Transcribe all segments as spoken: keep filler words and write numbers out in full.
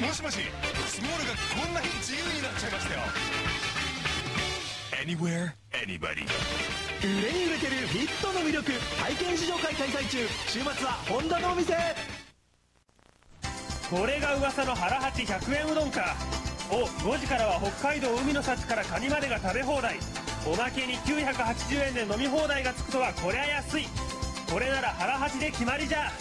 もしもし、スモールがこんなに自由になっちゃいましたよ。 Anywhere, anybody。 売れに売れてるフィットの魅力体験試乗会開催中。週末はホンダのお店。 これが噂の腹八ひゃくえんうどんか。お、ごじからは北海道海の幸からカニまでが食べ放題。おまけにきゅうひゃくはちじゅうえんで飲み放題がつくとはこりゃ安い。これなら腹八で決まりじゃ。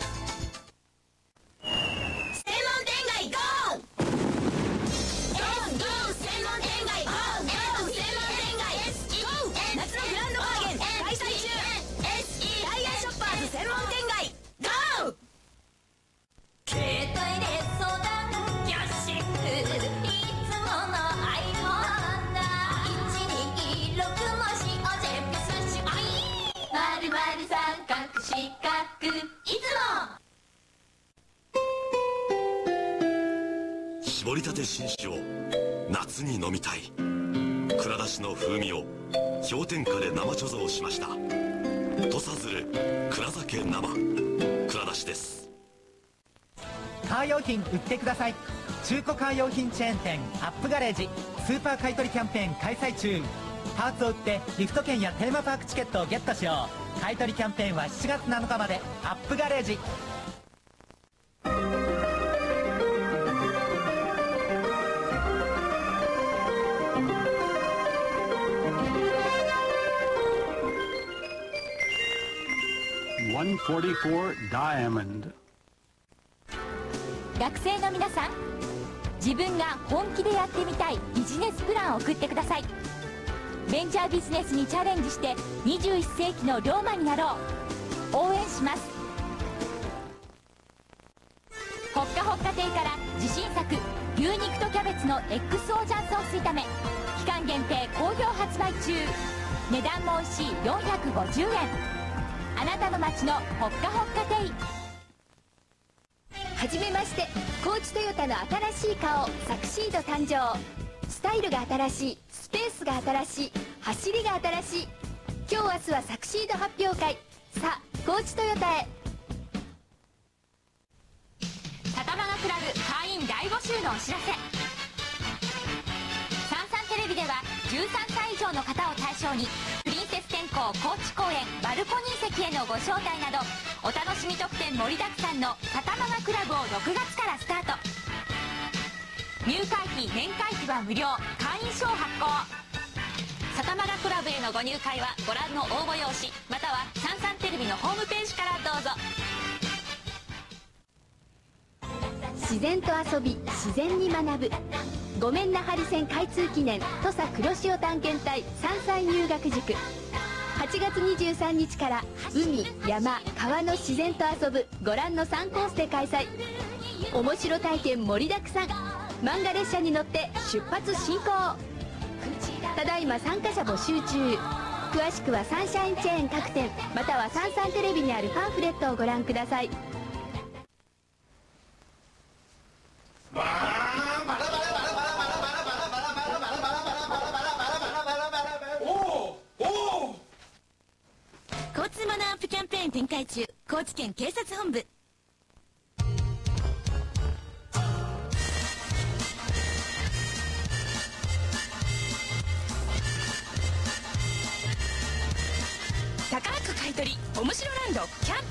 専門店街ゴー！ エス ゴー専門店街ゴー！ エス 専門店街 エス ゴー！ 夏のグランドバーゲン開催中。 エス ダイヤショッパーズ専門店街ゴー！携帯で相談キャッシュいつもの iPhone だいちにろく文字を全部スッシュ丸々三角四角いつも搾りたて新酒を夏に飲みたい。蔵出しの風味を氷点下で生貯蔵しました。土佐鶴蔵酒生蔵出しです。 カー用品売ってください。中古カー用品チェーン店アップガレージスーパー買取キャンペーン開催中。パーツを売ってリフト券やテーマパークチケットをゲットしよう。買取キャンペーンはしちがつなのかまで。アップガレージ。 ひゃくよんじゅうよん Diamond。 学生の皆さん、自分が本気でやってみたいビジネスプランを送ってください。ベンチャービジネスにチャレンジしてにじゅういっせいきの龍馬になろう。応援します。ほっかほっか亭から自信作牛肉とキャベツの エックスオー ジャンソース炒め期間限定好評発売中。値段も美味しいよんひゃくごじゅうえん。あなたの街のほっかほっか亭。 はじめまして、高知トヨタの新しい顔サクシード誕生。スタイルが新しい、スペースが新しい、走りが新しい。今日明日はサクシード発表会。さあ高知トヨタへ。 サタマガクラブ会員大募集のお知らせ。サンサンテレビではじゅうさんさい以上の方を対象にプリンセス天候高知公園バルコニー席へのご招待などお楽しみ特典盛りだくさんのサタマガクラブをろくがつからスタート。入会費年会費は無料。会員証発行。サタマガクラブへのご入会はご覧の応募用紙またはサンサンテレビのホームページからどうぞ。 自然と遊び自然に学ぶごめんなハリセン開通記念土佐黒潮探検隊山菜入学塾。はちがつにじゅうさんにちから海山川の自然と遊ぶご覧のさんコースで開催。面白体験盛りだくさん。漫画列車に乗って出発進行。ただいま参加者募集中。詳しくはサンシャインチェーン各店またはサンサンテレビにあるパンフレットをご覧ください。 交通マナーアップキャンペーン展開中。高知県警察本部。宝く買い取り面白ランドキャン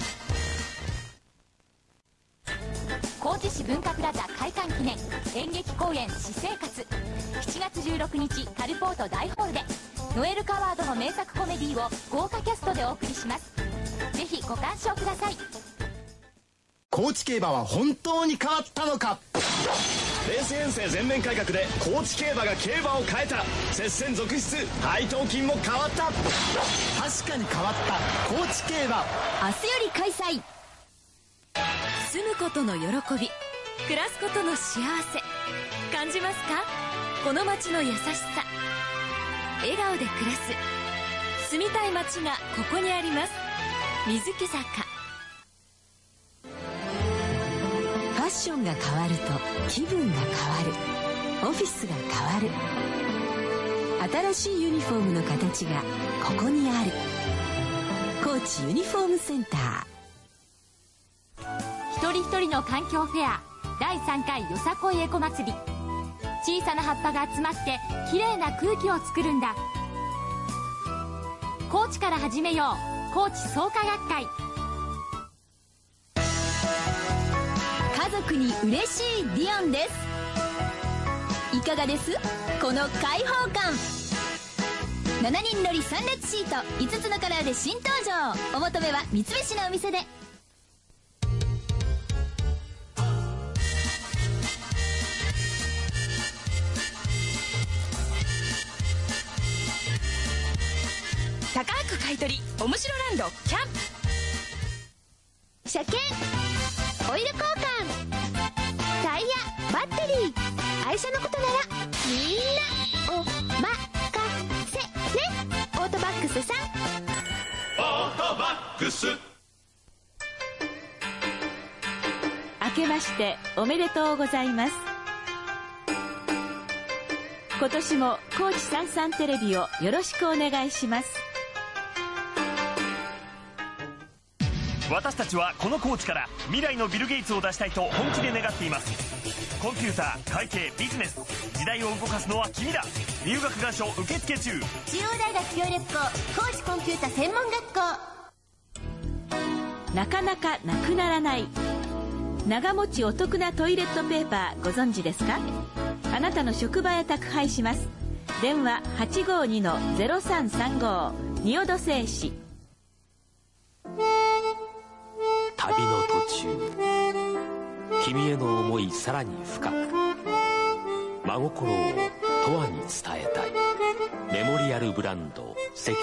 プ。 高知市文化プラザ開館記念演劇公演私生活しちがつじゅうろくにちカルポート大ホールでノエル・カワードの名作コメディを豪華キャストでお送りします。ぜひご鑑賞ください。 高知競馬は本当に変わったのか。 レース編成全面改革で高知競馬が競馬を変えた。接戦続出。配当金も変わった。 確かに変わった高知競馬。 明日より開催。住むことの喜び暮らすことの幸せ感じますか。この街の優しさ笑顔で暮らす住みたい街がここにあります。水木坂。 ファッションが変わると気分が変わる。オフィスが変わる。新しいユニフォームの形がここにある。高知ユニフォームセンター。 一人一人の環境フェアだいさんかいよさこいエコ祭り。小さな葉っぱが集まってきれいな空気を作るんだ。高知から始めよう。高知創価学会。 家族に嬉しいディオンです。いかがです？この開放感。しちにん乗りさん列シートいつつのカラーで新登場。お求めは三菱のお店で。 高く買い取りおもしろランドキャンプ。 車検オイル交換タイヤバッテリー愛車のことならみんなおまかせね。オートバックスさん。 オートバックス。 明けましておめでとうございます。今年も高知さんさんテレビをよろしくお願いします。 私たちはこのコーチから未来のビル・ゲイツを出したいと本気で願っています。コンピューター、会計、ビジネス、時代を動かすのは君だ。入学願書受付中。中央大学協力校高知コンピュータ専門学校。 なかなかなくならない長持ちお得なトイレットペーパーご存知ですか？あなたの職場へ宅配します。電話 はちごにのゼロさんさんご 仁淀製紙。 旅の途中、君への思いさらに深く、真心を永遠に伝えたい。メモリアルブランドセキ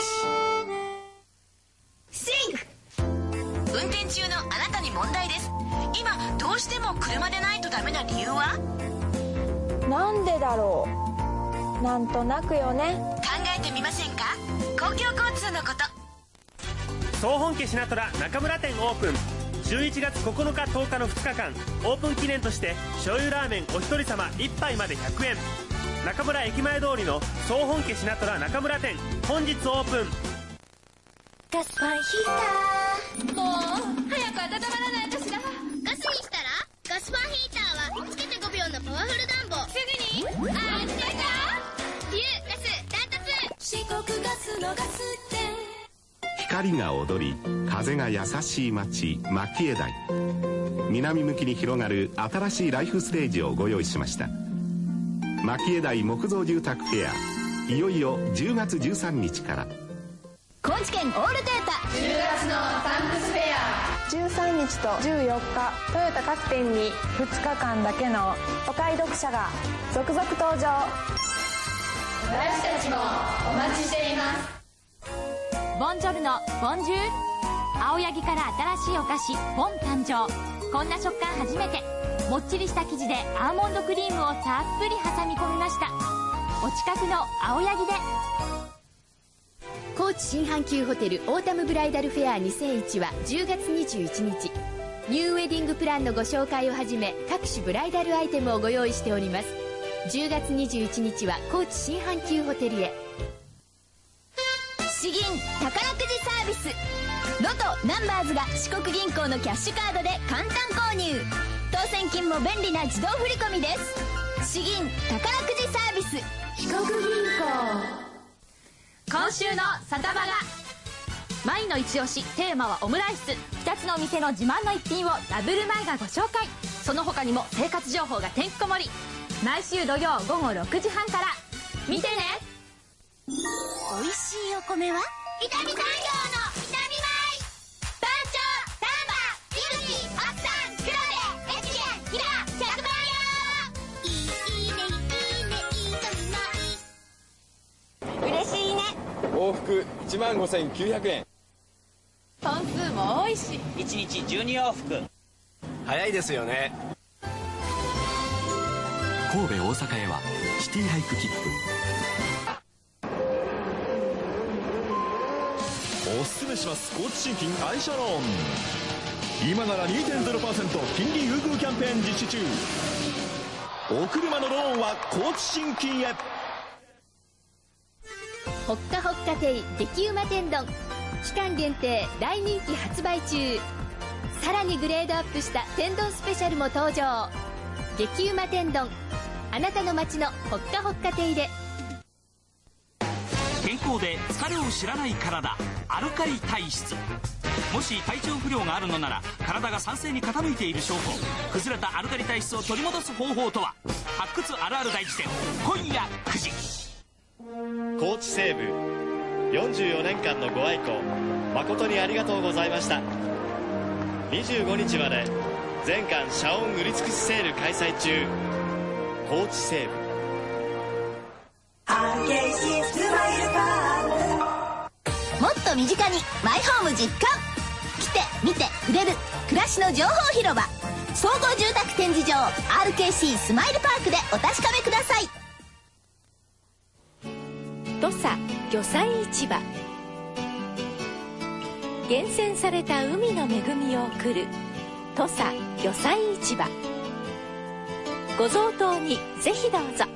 シシンク。運転中のあなたに問題です。今どうしても車でないとダメな理由は？ なんでだろう。なんとなくよね。 考えてみませんか？公共交通のこと。 総本家シナトラ中村店オープン。じゅういちがつここのかとおかのふつかかん、オープン記念として醤油ラーメンお一人様いっぱいまでひゃくえん。中村駅前通りの総本家シナトラ中村店、本日オープン。 ガスファンヒーター。もう早く温まらないかしら。ガスにしたら？ガスファンヒーターはつけてごびょうのパワフル暖房。すぐにあったか冬ガスダントツ。四国ガスのガス店。 光が踊り風が優しい町蒔絵台。南向きに広がる新しいライフステージをご用意しました。蒔絵台木造住宅フェア、いよいよじゅうがつじゅうさんにちから。 高知県オールデータじゅうがつのサンクスフェア。じゅうさんにちとじゅうよっかトヨタ各店にふつかかんだけのお買い得者が続々登場。私たちもお待ちしています。 ボンジョルノボンジュール。青柳から新しいお菓子ボン誕生。こんな食感初めて。もっちりした生地でアーモンドクリームをたっぷり挟み込みました。お近くの青柳で。 高知新阪急ホテルオータムブライダルフェアにせんいちはじゅうがつにじゅういちにち。ニューウェディングプランのご紹介をはじめ各種ブライダルアイテムをご用意しております。じゅうがつにじゅういちにちは高知新阪急ホテルへ。 詩銀宝くじサービス。ロトナンバーズが四国銀行のキャッシュカードで簡単購入。当選金も便利な自動振り込みです。詩銀宝くじサービス四国銀行。 今週のサタバガ。マイの一押しテーマはオムライス。ふたつのお店の自慢の一品をダブルマイがご紹介。その他にも生活情報がてんこ盛り。毎週土曜ごごろくじはんから見てね。 おいしいお米は伊丹産業の伊丹米。番長丹波井口奥さん黒部越前平ひゃくばんよ。いいねいいねいいじゃない。 嬉しいね。 往復いちまんごせんきゅうひゃくえん。 本数も多いしいちにちじゅうにおうふく。 早いですよね。 神戸大阪へはシティハイク切符。 おすすめします。高知新金愛車ローン。今なら にてんゼロパーセント 金利優遇キャンペーン実施中。お車のローンは高知新金へ。 ほっかほっか亭激うま天丼。期間限定大人気発売中。さらにグレードアップした天丼スペシャルも登場。 激うま天丼、あなたの街のほっかほっか亭で。 健康で疲れを知らない体、アルカリ体質。もし体調不良があるのなら体が酸性に傾いている証拠。崩れたアルカリ体質を取り戻す方法とは。発掘あるある大辞典、今夜くじ。 高知西部よんじゅうよねんかんのご愛顧誠にありがとうございました。にじゅうごにちまで全館遮音売り尽くしセール開催中。高知西部。 アールケーシー スマイルパーク。もっと身近にマイホーム実感。来て見て触れる暮らしの情報広場、総合住宅展示場 アールケーシー スマイルパークでお確かめください。 土佐魚菜市場。厳選された海の恵みを送る土佐魚菜市場。ご贈答にぜひどうぞ。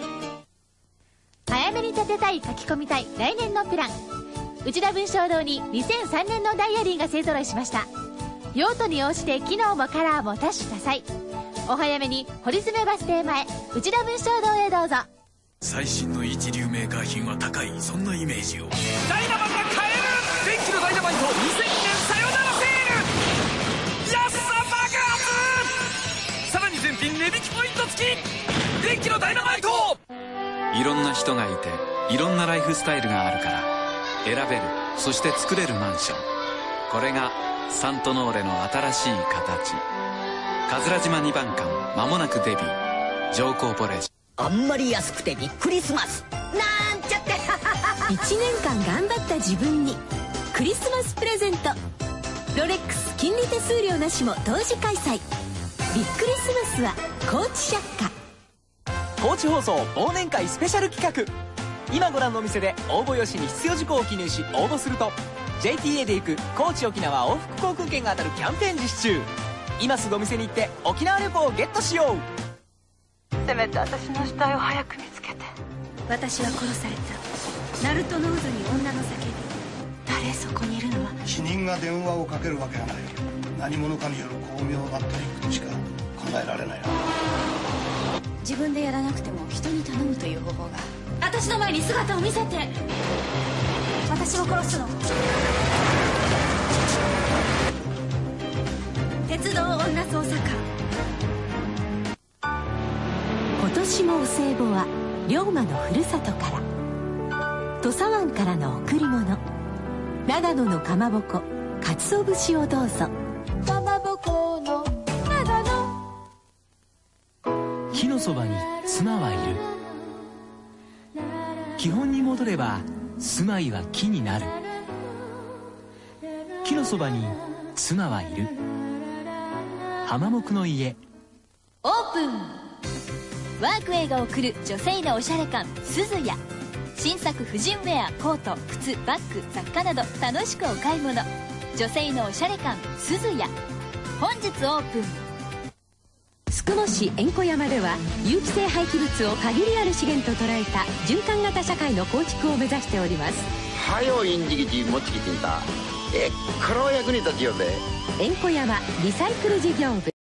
早めに立てたい、書き込みたい来年のプラン。内田文章堂ににせんさんねんのダイアリーが勢ぞろいしました。用途に応じて機能もカラーも多種多彩。お早めに堀詰バス停前内田文章堂へどうぞ。 最新の一流メーカー品は高い、そんなイメージを。 ダイナマが買える。電気のダイナマイトにせんにねんさよならセール。安さ爆発。さらに全品値引きポイント付き。電気のダイナマイト。 いろんな人がいていろんなライフスタイルがあるから選べる、そして作れるマンション。これがサントノーレの新しい形。桂島にばんかんまもなくデビュー。ジョーコーポレーション。 あんまり安くてびっくりスマスなんちゃっていちねんかん頑張った自分にクリスマスプレゼント。ロレックス金利手数料なしも同時開催。びっくりスマスは高知百貨。 高知放送忘年会スペシャル企画。今ご覧のお店で応募用紙に必要事項を記入し応募すると ジェイティーエー で行く高知沖縄往復航空券が当たるキャンペーン実施中。今すぐお店に行って沖縄旅行をゲットしよう。 せめて私の死体を早く見つけて。 私は殺された。ナルトの渦に女の叫び。誰そこにいるのは。 死人が電話をかけるわけがない。何者かによる巧妙なトリックとしか考えられないな。 自分でやらなくても人に頼むという方法が。私の前に姿を見せて。私を殺すの。鉄道女捜査官。 今年もお歳暮は龍馬のふるさとから。土佐湾からの贈り物。長野のかまぼこかつお節をどうぞ。 かまぼこの長野。 木のそばに妻はいる。基本に戻れば住まいは木になる。木のそばに妻はいる。浜木の家。 オープン。ワークウェイが送る女性のおしゃれ感すずや。新作婦人ウェア、コート、靴、バッグ、雑貨など楽しくお買い物。女性のおしゃれ感すずや。本日オープン。 宿毛市円子山では有機性廃棄物を限りある資源と捉えた循環型社会の構築を目指しております。 はよインジギジ持ちきてんだ。えっこれは役に立ちようぜ。 円子山リサイクル事業部。